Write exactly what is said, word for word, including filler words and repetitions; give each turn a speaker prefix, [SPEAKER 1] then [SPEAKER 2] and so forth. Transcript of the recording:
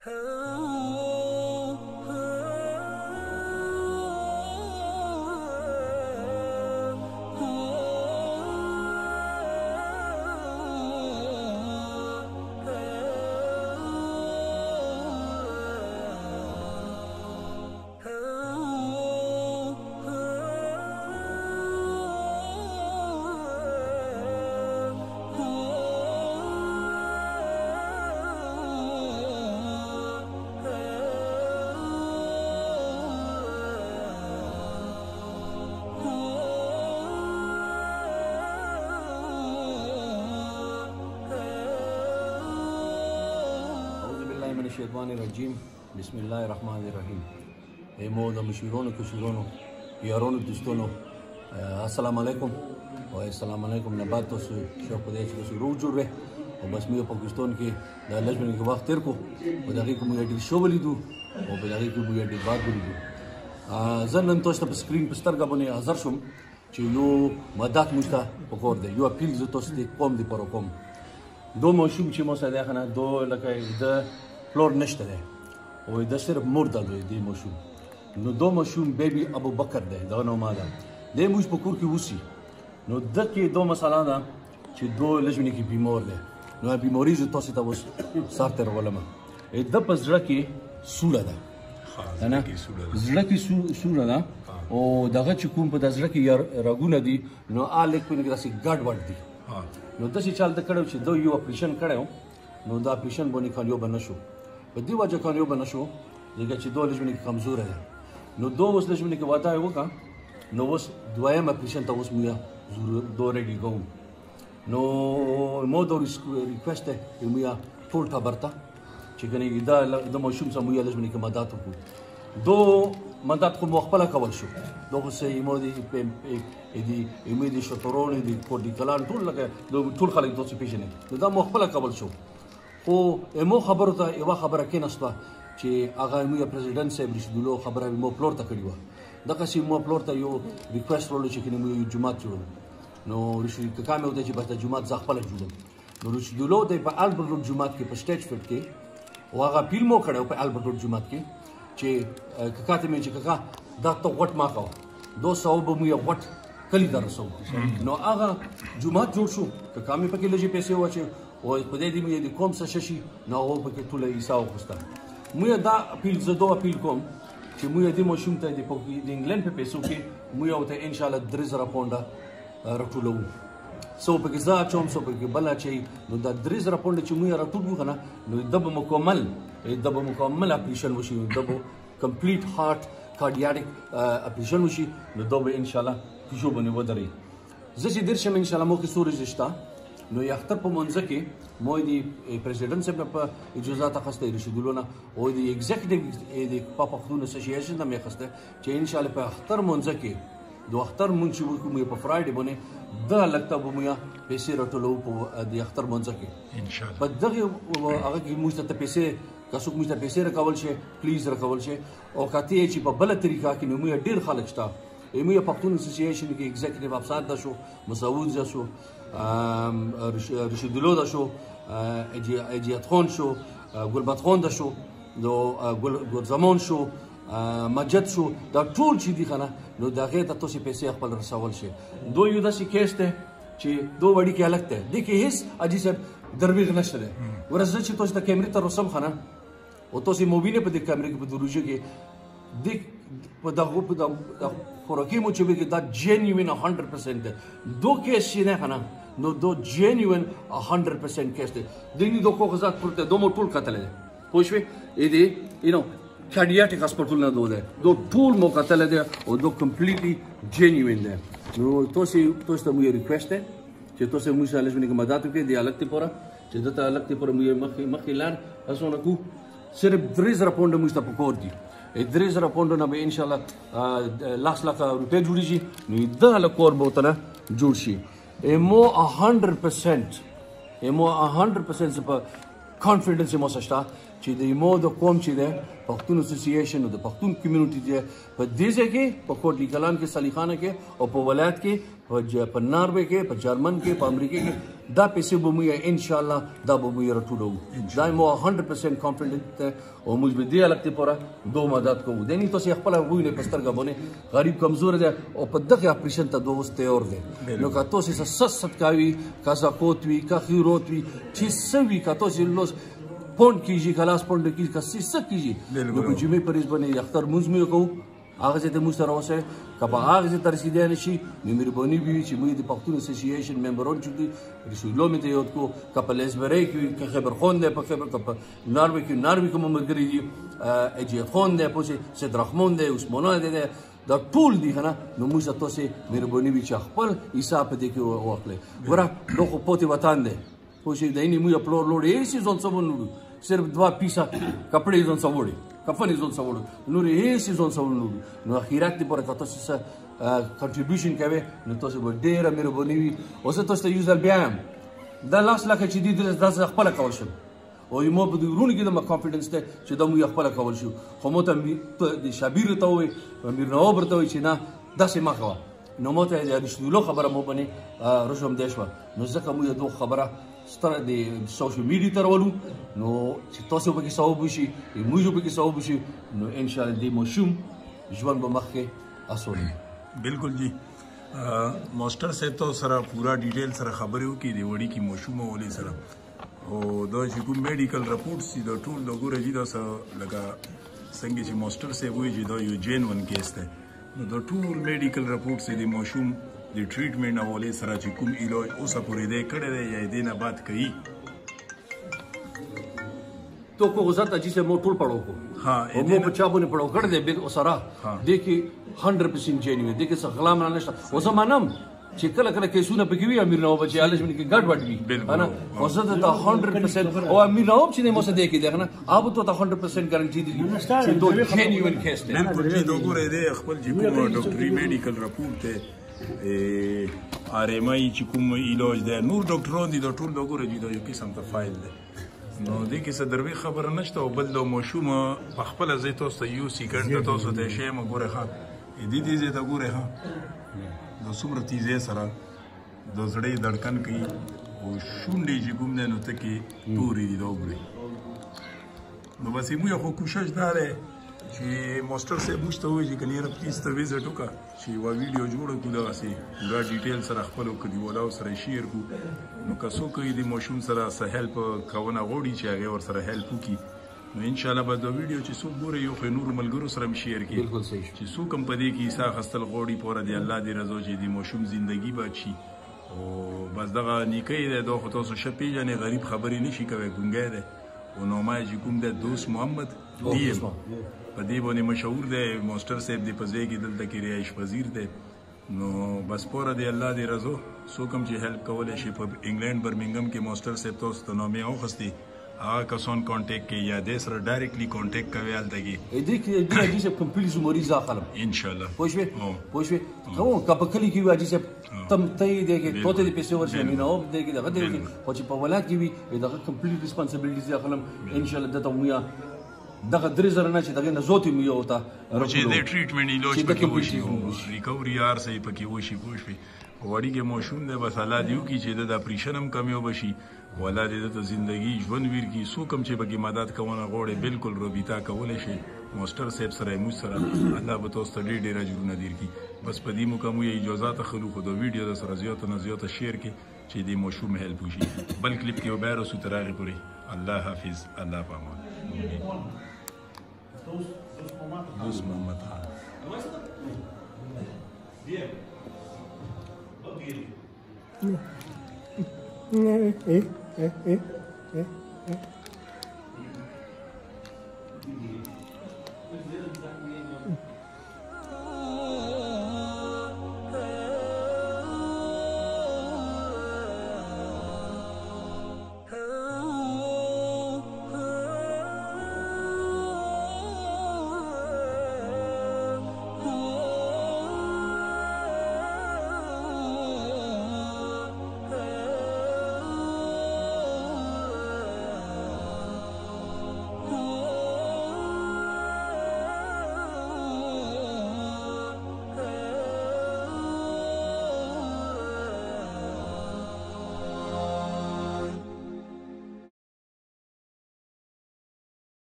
[SPEAKER 1] रजीम बिस्मिल्लाहिर्रहमानिर्रहीम ए मोद मशहूरों कशूरों यारों दोस्तों अस्सलाम वालेकुम और अस्सलाम वालेकुम नबात तो शौक देश को शुरू जुड़ रहे और बस मैं पाकिस्तान के लजमन के वक्त तेरे को बजागी को मुझे शो बोली दूँ और बजागी को मुझे बात बोली दूँ जन तो इस स्क्रीन पर स्तर का बने हज़ार शुम चीज़ों मदद मुझता पकड़ दे यो अपील जो तो स्टे कम दी परो कम दो मौसम चीज़ों से देखा ना दो लगा इधर फ्लोर नश्ते है और इधर सिर्फ मुर्दा दो दी मौसम नो दो मौसम बेबी अबू बकर दे दोनों मादा दे मुझ पकड़ की उसी नो दक के दो मसाला ना ची दो लजमनी की बीमार दे नो बीमारी जो तो से तब उस सार्टर वाला में इधर पर ज़रा की सूरा दा है ना ज़रा की सूरा दा और दागा चुकूम पर ज़रा की यार रागुना दी नो आले को निकला सी गार्ड वार्ड दी नो दस ही चाल तक करो ची दो यू ऑपरेशन करे हो नो दा ऑपरेशन बनी खानियों बना शो बदी वजह खानियों बना शो जगह ची दो लजमनी की कमज़ोर है नो दो उस लजमनी के वादा है वो का नो उस दुआया में ऑपरेशन था उस मुया दो रेडी गो नो मो दो रिक्वेस्ट है कि मुया थोड़ा था बरता चिकनी इदा इदा मौसम से मुया लजमनी के मदद हो दो मदद को मुख्तला कवल शो दो से इमोदी पे इदी इमीदी शतरों इदी कोडी कलान टूल लगे दो टूल खाली दो से पीछे नहीं दा मुख्तला कवल शो को एमो खबर था एवा खबर के नस्बा चे आगा मुया प्रेसिडेंट से ब्रिशदुलो खबर है मो फ्लोर तक करीबा दका सी मो फ्लोर ता यो रिक्वेस्ट रोलो चिकनी मुया जुमात जोड़ो नो रिशी काम होते चे बस जुमात ज़ाखपल जोड़ो नो रिशदुलो ते पे अल्बर्ट रोड जुमात के पे स्टेज फिट के वागा फिल्मों खड़े पे अल्बर्ट रोड जुमात के चे ककाते में चे कका दा तो वट माकाओ दो सौ बमुया वट कली दर सौ नो आगा जुमात जोड़ शो ककामी पे के लजे पैसे हुआ चे और खुदे दी मुझे कौन सा शशि ना हो पके तुले ईसाओ खुस्ता मुझे दा अपील ज़दो अपील कौम कि मुझे दी मौसम ता दी पकी दी इंग्लैंड पे पैसों के मुझे होते इंशाल्लाह द्रिज़रा पोंडा रखूलो सो पके ज़ा चोम सो पके बला चाहिए नो दा द्रिज़रा पोंडा ची मुझे रखूलो खाना नो दब मुकम्मल दब मुकम्मल ऑपरेशन वशी दब कंप्लीट हार्ट कार्डियाक ऑपरेशन वशी नो दब इंशाल्लाह किशो बने वदरी जैसे दर्श में इंशाल्लाह मौके सूरज रिश्ता नो याख्तर पर मंज़के मोदी प्रेसिडेंट से पर इजाज़त खस्ते रिशदुलोना और दी एग्जीक्यूटिव दी पापा खुद एसोसिएशन ना में खस्ते चे इंशाल्लाह पर अख्तर मंज़के दो अख्तर मुंशी वो मुझे पर फ्राइडे बने दा लगता वो मुझे पैसे रटलो पर दी अख्तर मंज़के इंशाल्लाह पर दगे अगर कि मुझे तो पैसे कसुक मुझे पैसे रकावल शे प्लीज रकावल शे और कहती है ची पर बला तरीका कि मुझे डेर खालक स्टा मुझे पख्तून एसोसिएशन के एग्जीक्यूटिव अफसर दा शो मसाऊद जा शो रिशदुलो दा शो एजियत खान शो गुलबत खान दा शो दो गुलजमान शो मजद शो दा टूल चीज़ी खाना नो दागे तत्व से पैसे अखबार रसावल शे दो युद्ध सी केस थे ची दो बड़ी क्या लगता है देखिए हिस अजी से दरबीग नशर है वो रज़ा ची तो इस कैमरे तर रसम खाना वो तो सी मोबिने पे देख कैमरे के पे दुरुजे के देख पता हो पता खोराकी मुझे भी कि दा जेन्युइन हंड्रेड परसेंट है दो केस ची ने खाना नो दो जेन्युइन हंड्रेड परसेंट केस थे दिल्ली दो को गज़ात पुरते दो मोटूल कतल है कुछ भी इधे यू नो कार्डियाक हॉस्पिटल ना दो दे दो टूल मो कतल है और दो कंप्लीटली जेन्युइन है नो तो से तो इस मुझे रिक्वेस्ट है कि तो से मुझे अलग में मदद के दिया लगती पूरा जिधर तक लगती पूरा मुझे मक्खी मक्खी लान ऐसा ना कु सिर्फ द्रिज़ रपोंड मुझे तब पकोर दी द्रिज़ रपोंड ना बे इंशाल्लाह लाख लाख रुपए जुड़ी जी निदा अलग कोर बहुत ना जुड़ शी एमो a hundred percent एमो a hundred percent से पर कॉन्फिडेंस एमो सस्ता چې د ایمو د قوم چې دی پښتون اسوسییشن او د پښتون کمیونټي دی په دې ځای کې په کوټلی کلام کې صلیخانه کې او په ولایت کې په ناروې کې په جرمن کې په امریکا کې دا پیسې به موږ ان شاء الله دا به موږ راټولو دا مو هنډرډ پرسنټ کانفیډنٹ او موږ به دې الګ پورا دوه مدد کوو دني تاسو خپل وینې پستر غبونه غریب کمزور دی او په دغه اپریشن ته دوه واستې اور دی نو که تاسو سست کاوي کا زکوت وی کا خیروت وی چې سوي کا تاسو لوس پوند کیږي کلاس پوند کیږي کسي ست کیږي نو په جمعې پرېز باندې اختر موږ مې کوو هغه ته موږ سره اوسه کبه هغه ته ترسیدل نشي مهرباني وي چې موږ د پښتون اسوسییشن ممبران چې رسولو مې ته یو کو کپلز برې کې خبر خون ده په خبر کپ ناروي کې ناروي کوم مرګري دي اجي خون ده په صد رحمان ده عثمان ده دا ټول دي کنه نو موږ تاسو مهرباني وي چې خپل حساب دې کې واخلې ګوره دغه پوتې وطن ده خو چې دیني موږ اپلوډ لوړې هیڅ ځون سمون صرف دوا پیسه کپڑے ځون سموړي کفن ځون سموړي نور هیڅ ځون سموړي نو اخیرات دې پر تاسو سره کنټریبیوشن کوي نو تاسو به ډېره مهرباني وي اوس تاسو ته یو ځل بیا هم دا لاس لکه چې دې داسې خپل کول شم او مو په دې ورونو کې د کانفیډنس ته چې دا مو خپل کول شو خو مو ته د شابیر ته وي امیر نواب ته وي چې نه داسې ما کوه نو مو ته د رسولو خبره مو باندې رسوم دی شو نو ځکه مو یو خبره ستاره د سوشل میډیا تر ولو نو چې تاسو به کې ثواب وشي موږ به کې ثواب وشي نو ان شاء الله دې مشوم ژوند به مخکې اسونه
[SPEAKER 2] بالکل جی ماستر صاحب تو سره پورا ډیټیل سره خبرې وکړي دی وړي کې مشوم ولې سره او دا چې کوم میډیکل رپورټس دي دا ټول د ګوره جی دا لکه څنګه چې ماستر صاحب وایي چې دا یو جین ون کیس دی نو دا ټول میډیکل رپورټس دي مشوم د ټریټمنټ حواله سره چې کوم علاج اوسه پورې دی کړی دی یا دې نه بعد کوي
[SPEAKER 1] تو کو غزت اجي سے مو ټول پړو کو
[SPEAKER 2] ها
[SPEAKER 1] مو په چا باندې پړو کړ دې به اوسره دې کې هنډرډ پرسنټ جینوین دې کې څه غلام نه نشته او زمانم چې کله کله کیسونه پکې وي امیر نواب چې الش باندې کې ګډ وډ وي انا غزت ته هنډرډ پرسنټ او امیر نواب چې مو څه دې کې دغه اب ته هنډرډ پرسنټ ګارانټي دي چې دوه جینوین کیس دی
[SPEAKER 2] بالکل دې وګوره دې خپل چې کوم ډاکټري میډیکل رپورټ ته آر ایم آی چې کوم علاج دی نور ډاکټران دي دا ټول وګوره چې دا یو قسم ته فایل دی نو دې کې څه دروي خبره نشته او بل د مشوم په خپل ځای تاسو ته یو سکند تاسو ته شی مګوره ښه دې دې ځای ته ګوره ښه د څومره تیزې سره د زړې دړکن کوي او شونډې چې کوم دی نو ته کې تورې دي دا وګورئ نو بس موږ خو کوشش دا دی چې ماستر صاحب موږ ته وایي چې که نیره پلیز ته ویزټ وکړه چې یوه ویډیو جوړه کړو دغسې پوره ډیټیل سره خپلو کلیوالو سره شیر کړو نو که څوک یې د ماشوم سره څه هیلپ کونه غواړي چې هغې ورسره هیلپ وکړي نو انشاءالله به دا ویډیو چې څوک ګوري یو خو نورو ملګرو سره هم شیر کړي چې څوک هم په دې کې حصه اخیستل غواړي پوره د الله د رضا چې د ماشوم زندګي بد شي او بس دغه نیکۍ دی دا خو تاسو ښه پېژنئ غریب خبرې نشي کوی ګونګی دی او نومه یې چې کوم دی دوست محمد ډي ایم په دې باندې مشهور دی ماستر صاحب دی په ځای کې دلته کې رهایش پذیر دی نو بس پوره دی الله دې رضا څوک هم چې هیلپ کولی شي په انګلینډ برمنګم کې ماستر صاحب تاسو ته نامې واخیستې هغه کسان کانټیکټ کوي یا دې سره ډایرکټلی کانټیکټ کوي هلته کې
[SPEAKER 1] دې کې دې حاجي صاحب کمپلیټ مریض اخلم
[SPEAKER 2] انشاءالله
[SPEAKER 1] پوه شوې پوه شوې کوم کپ کلی کې حاجي صاحب تم ته یې دی کې توته دې پیسې ورشي مې نو دې کې دغه دې خو چې په ولایت کې وي دغه کمپلیټ ریسپانسیبিলিټیز اخلم انشاءالله دته مو دغه درې زره نه چې دغه نه زوتی مو یو ته
[SPEAKER 2] چې دې ټریټمنټ علاج پکې وشي ریکوري آر صحیح پکې وشي پوه شوې وړي کې ماشوم دی بس الله دې وکړي چې د اپریشن هم کم یو بشي ولا دې ته زندگی ژوند ویر کی سو کم چې بګي مدد کوونه غوړې بالکل رابطه کولای شي ماستر صاحب سره مو سره الله به تاسو ته ډېر ډېر اجرونه درکړي بس په دې مو کوم اجازه ته خلو خو د ویډیو د سره زیاته نه زیاته شیر کې چې دې مشوم هیلپ وشي بل کلیپ کې وبیر اوسو ترغه پوری الله حافظ الله پامان دوست محمد خان
[SPEAKER 3] eh, eh, eh, eh, eh, eh.